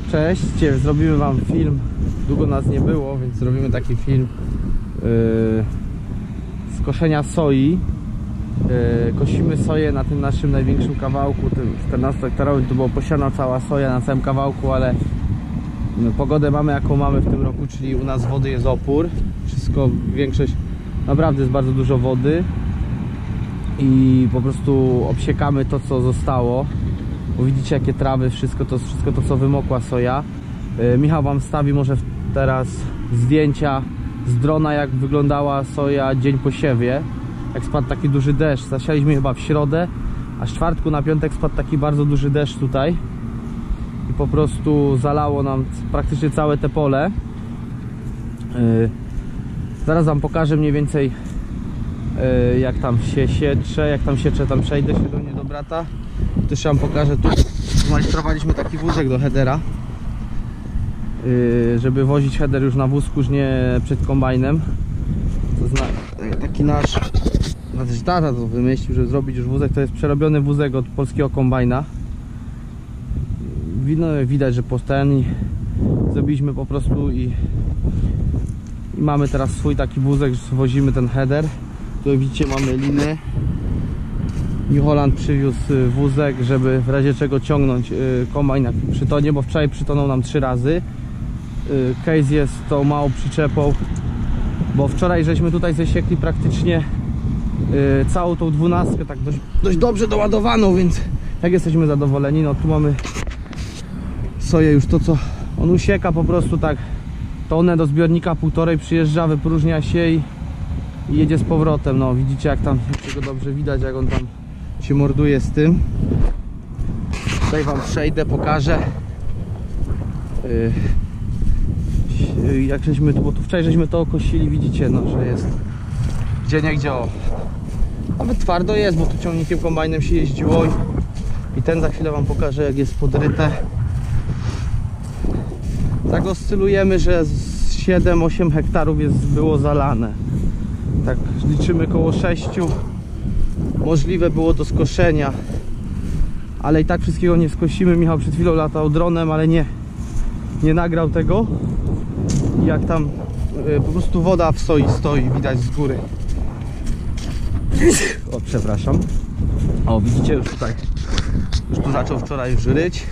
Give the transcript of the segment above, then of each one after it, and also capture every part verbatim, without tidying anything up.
Cześć, zrobimy wam film. Długo nas nie było, więc zrobimy taki film yy, z koszenia soi. Yy, kosimy soję na tym naszym największym kawałku, tym czternastoktarowym. To była posiana cała soja na całym kawałku, ale no, pogodę mamy jaką mamy w tym roku, czyli u nas wody jest opór. Wszystko, większość, naprawdę jest bardzo dużo wody i po prostu obsiekamy to, co zostało. Bo widzicie, jakie trawy, wszystko to, wszystko to co wymokła soja. yy, Michał wam wstawi może teraz zdjęcia z drona, jak wyglądała soja dzień po siewie, jak spadł taki duży deszcz. Zasialiśmy chyba w środę, a z czwartku na piątek spadł taki bardzo duży deszcz tutaj i po prostu zalało nam praktycznie całe te pole. yy, Zaraz wam pokażę mniej więcej yy, jak tam się siecze, jak tam siecze, tam przejdę się do mnie do brata. Też wam pokażę, tu zmajstrowaliśmy taki wózek do headera, yy, żeby wozić header już na wózku, już nie przed kombajnem. To zna, taki nasz, znaczy tata to wymyślił, żeby zrobić już wózek. To jest przerobiony wózek od polskiego kombajna. No, widać, że po ten zrobiliśmy po prostu i, i mamy teraz swój taki wózek, że wozimy ten header. Tu widzicie, mamy liny. New Holland przywiózł wózek, żeby w razie czego ciągnąć kombajn przy tonie, bo wczoraj przytonął nam trzy razy. Case jest tą małą przyczepą, bo wczoraj żeśmy tutaj zesiekli praktycznie całą tą dwunastkę, tak dość, dość dobrze doładowaną, więc jak jesteśmy zadowoleni. No tu mamy soję już, to co on usieka po prostu tak tonę do zbiornika półtorej, przyjeżdża, wypróżnia się i, i jedzie z powrotem. No widzicie, jak tam, jak tego dobrze widać, jak on tam się morduje z tym. Tutaj wam przejdę, pokażę yy, jak żeśmy tu, bo tu wczoraj żeśmy to okosili, widzicie, no, że jest gdzie nie gdzie, o. Nawet twardo jest, bo tu ciągnikiem kombajnem się jeździło i, i ten za chwilę wam pokażę, jak jest podryte. Tak oscylujemy, że z siedem osiem hektarów jest, było zalane. Tak liczymy koło sześciu. Możliwe było do skoszenia, ale i tak wszystkiego nie skosimy. Michał przed chwilą latał dronem, ale nie, nie nagrał tego. Jak tam yy, po prostu woda w soi stoi, widać z góry. O, przepraszam. O, widzicie, już tutaj, już tu zaczął wczoraj już ryć.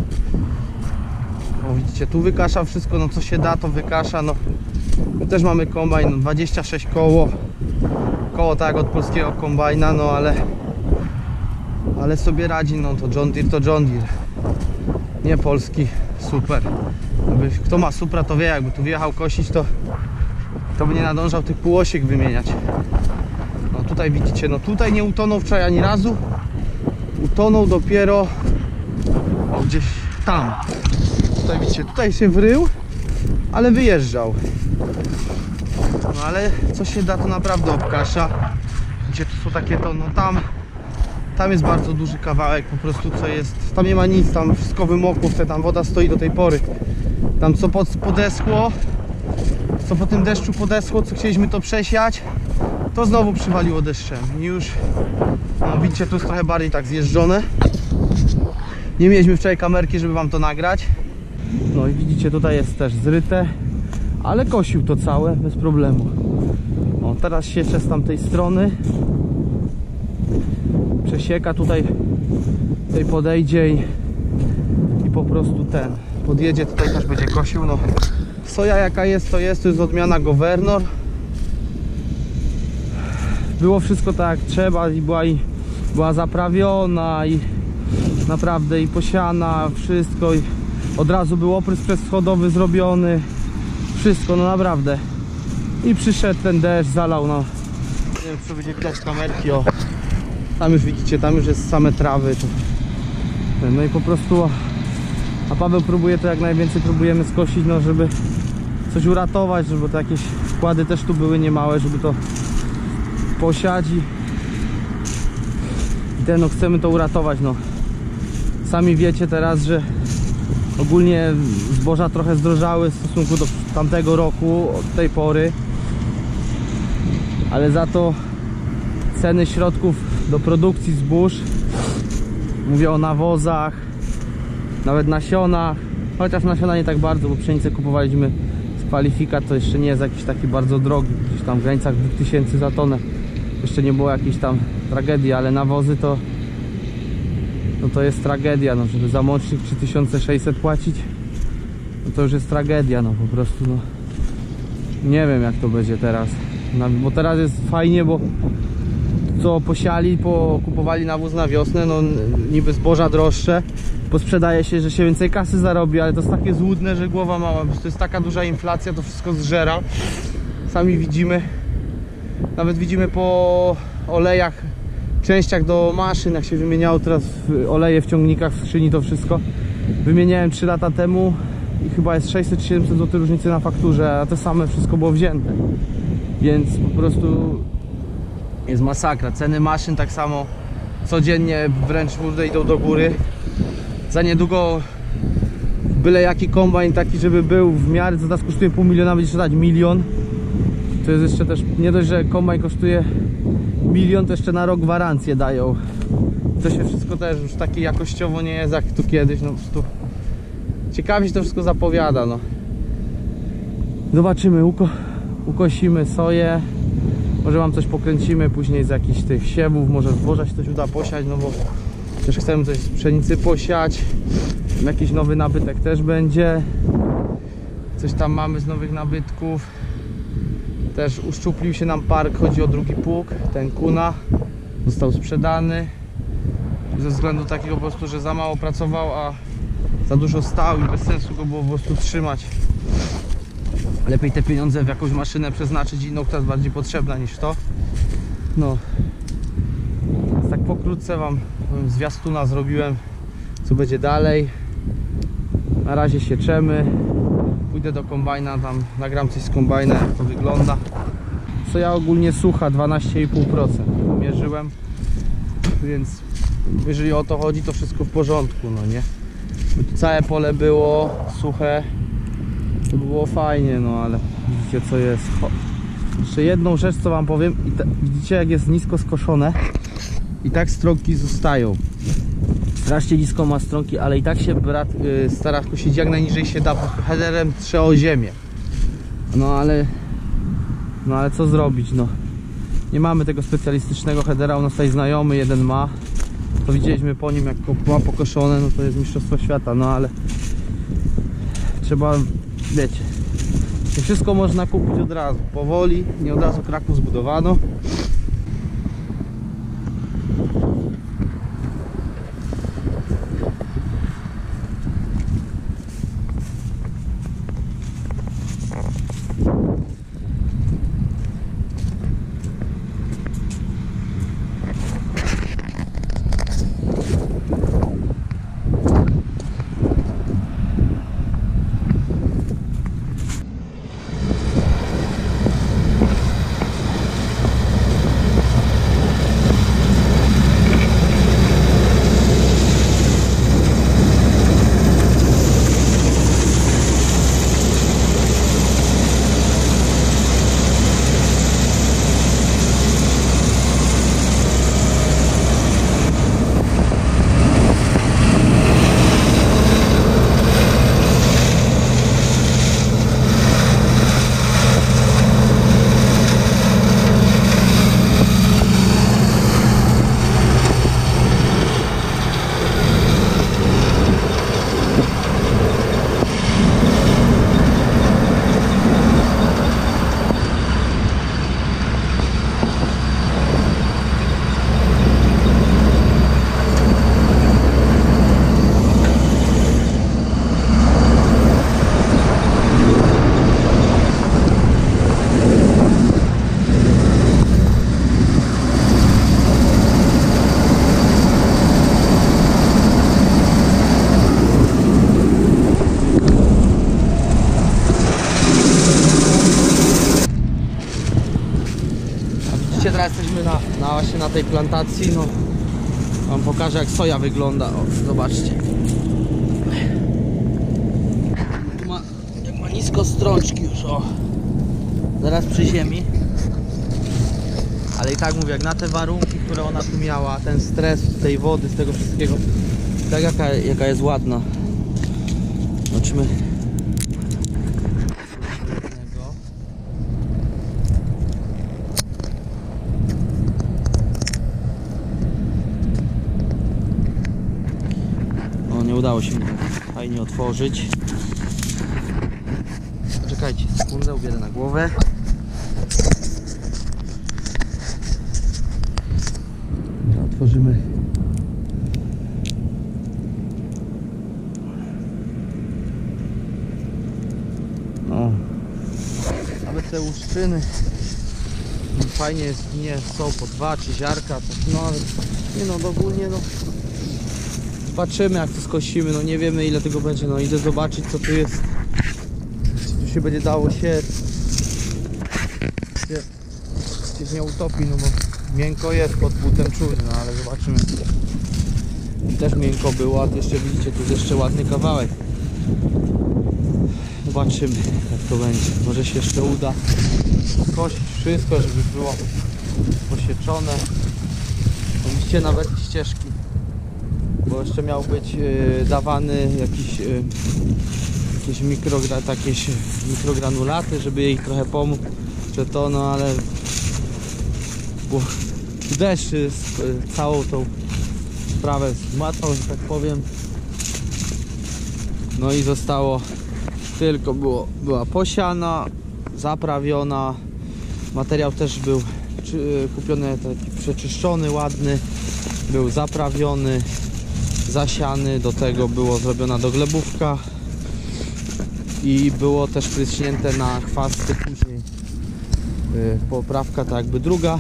O, widzicie, tu wykasza wszystko, no co się da, to wykasza. No, my też mamy kombajn, no, dwadzieścia sześć koło. Koło tak od polskiego kombajna, no ale ale sobie radzi, no to John Deere to John Deere, nie polski super. Kto ma Supra, to wie, jakby tu wjechał kosić, to to by nie nadążał tych półosiek wymieniać. No tutaj widzicie, no tutaj nie utonął wczoraj ani razu, utonął dopiero o, gdzieś tam. Tutaj widzicie, tutaj się wrył, ale wyjeżdżał. No ale co się da, to naprawdę obkasza. Gdzie tu są takie to, no tam tam jest bardzo duży kawałek po prostu, co jest, tam nie ma nic, tam wszystko wymokło, wtedy tam woda stoi do tej pory. Tam co pod, podeschło, co po tym deszczu podeschło, co chcieliśmy to przesiać, to znowu przywaliło deszczem i już, no widzicie, tu jest trochę bardziej tak zjeżdżone. Nie mieliśmy wczoraj kamerki, żeby wam to nagrać. No i widzicie, tutaj jest też zryte, ale kosił to całe bez problemu. O, teraz siecze z tamtej strony, przesieka, tutaj, tutaj podejdzie i, i po prostu ten podjedzie, tutaj też będzie kosił. No, soja jaka jest, to jest, to jest odmiana Governor. Było wszystko tak jak trzeba i była, i była zaprawiona i naprawdę i posiana, wszystko, i od razu był oprysk przeschodowy zrobiony, wszystko, no naprawdę. I przyszedł ten deszcz, zalał, no nie wiem, czy będzie widać z kamerki, o tam już widzicie, tam już jest same trawy to, no i po prostu, a Paweł próbuje to jak najwięcej, próbujemy skosić, no żeby coś uratować, żeby to jakieś wkłady też tu były niemałe, żeby to posiać i, i ten, no chcemy to uratować. No sami wiecie teraz, że ogólnie zboża trochę zdrożały w stosunku do tamtego roku, od tej pory, ale za to ceny środków do produkcji zbóż, mówię o nawozach, nawet nasionach, Chociaż nasiona nie tak bardzo, bo pszenicę kupowaliśmy z kwalifikat, to jeszcze nie jest jakiś taki bardzo drogi, gdzieś tam w granicach dwóch tysięcy za tonę. Jeszcze nie było jakiejś tam tragedii, ale nawozy to no to jest tragedia, no żeby za mocznik trzy tysiące sześćset płacić, no to już jest tragedia, no po prostu no nie wiem jak to będzie teraz, no, bo teraz jest fajnie, bo co posiali, kupowali nawóz na wiosnę, no niby zboża droższe, posprzedaje się, że się więcej kasy zarobi, ale to jest takie złudne, że głowa mała, to jest taka duża inflacja, to wszystko zżera. Sami widzimy, nawet widzimy po olejach, częściach do maszyn, jak się wymieniało teraz oleje w ciągnikach, w skrzyni, to wszystko wymieniałem trzy lata temu i chyba jest sześćset siedemset złotych różnicy na fakturze, a to same wszystko było wzięte, więc po prostu jest masakra. Ceny maszyn tak samo codziennie wręcz idą do góry. Za niedługo byle jaki kombajn taki, żeby był w miarę, co nas kosztuje pół miliona, będzie dać milion. To jest jeszcze też, nie dość, że kombajn kosztuje milion, to jeszcze na rok gwarancję dają. To się wszystko też już takie jakościowo nie jest jak tu kiedyś, no po prostu ciekawie się to wszystko zapowiada, no. Zobaczymy, uko ukosimy soję, może wam coś pokręcimy później z jakichś tych siewów, może zboża się coś uda posiać, no bo też chcemy coś z pszenicy posiać, jakiś nowy nabytek też będzie, coś tam mamy z nowych nabytków. Też uszczuplił się nam park, chodzi o drugi pług, ten Kuna został sprzedany ze względu takiego po prostu, że za mało pracował, a za dużo stał i bez sensu go było po prostu trzymać. Lepiej te pieniądze w jakąś maszynę przeznaczyć inną, która jest bardziej potrzebna niż to. No, więc tak pokrótce wam powiem, zwiastuna zrobiłem, co będzie dalej. Na razie sieczemy. Pójdę do kombajna, tam nagram coś z kombajna, jak to wygląda. Soja ogólnie sucha, dwanaście i pół procent mierzyłem, więc jeżeli o to chodzi, to wszystko w porządku, no nie? By tu całe pole było suche, to by było fajnie, no ale widzicie co jest. Ho. Jeszcze jedną rzecz, co wam powiem, i te, widzicie jak jest nisko skoszone i tak stronki zostają. Strasznie nisko ma stronki, ale i tak się brat yy, stara kosić jak najniżej się da, po prostu headerem trze o ziemię. No ale no ale co zrobić, no nie mamy tego specjalistycznego headera, u nas tutaj znajomy jeden ma, to widzieliśmy po nim jak ma pokoszone, no to jest mistrzostwo świata, no ale trzeba, wiecie, nie wszystko można kupić od razu, powoli, nie od razu Kraków zbudowano. Teraz jesteśmy na, na właśnie na tej plantacji, no wam pokażę jak soja wygląda, o, zobaczcie. Tu ma, jak ma nisko strączki już, o, zaraz przy ziemi, ale i tak mówię, jak na te warunki, które ona tu miała, ten stres z tej wody, z tego wszystkiego, tak jaka, jaka jest ładna. Zobaczmy. No, nie udało się mi fajnie otworzyć. Czekajcie sekundę, ubierę na głowę. Otworzymy. No. Nawet te łuszczyny fajnie jest, nie są po dwa czy ziarka, tak, no ale nie no, ogólnie no zobaczymy jak to skosimy, no nie wiemy ile tego będzie, no idę zobaczyć co tu jest, czy tu się będzie dało się gdzieś nie utopi, no bo miękko jest pod butem czuć, no ale zobaczymy. I też miękko było, a to jeszcze widzicie, tu jest jeszcze ładny kawałek. Zobaczymy jak to będzie. Może się jeszcze uda skosić wszystko, żeby było posieczone. Widzicie nawet ścieżki, bo jeszcze miał być yy, dawany jakiś yy, jakieś mikrogra, jakieś mikrogranulaty, żeby jej trochę pomóc, że to, no ale bo deszcz z całą tą sprawę zmatał, że tak powiem. No i zostało tylko było, była posiana, zaprawiona, materiał też był czy, kupiony taki przeczyszczony, ładny, był zaprawiony, zasiany, do tego było zrobiona doglebówka i było też pryśnięte na chwasty później yy, poprawka tak jakby druga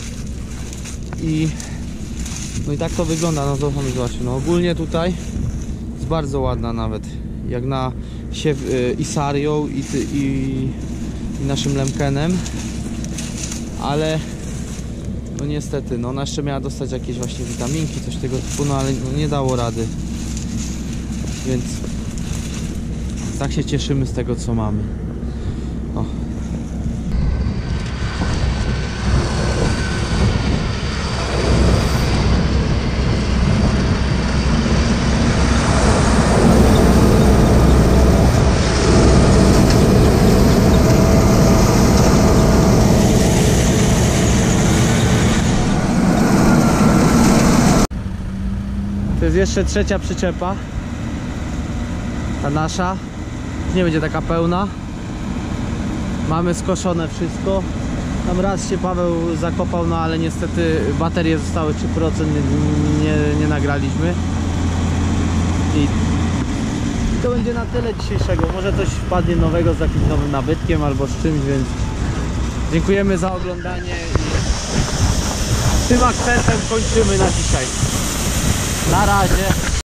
i no i tak to wygląda, no zobaczcie, no ogólnie tutaj jest bardzo ładna nawet, jak na siew yy, i sarią i, i, i naszym lemkenem, ale no niestety, no ona jeszcze miała dostać jakieś właśnie witaminki, coś tego typu, no ale no, nie dało rady, więc tak się cieszymy z tego co mamy. O. To jest jeszcze trzecia przyczepa, ta nasza, nie będzie taka pełna. Mamy skoszone wszystko. Tam raz się Paweł zakopał, no ale niestety baterie zostały trzy procent, nie, nie, nie nagraliśmy. I to będzie na tyle dzisiejszego. Może coś wpadnie nowego z jakimś nowym nabytkiem albo z czymś, więc dziękujemy za oglądanie i tym akcentem kończymy na dzisiaj. Na razie.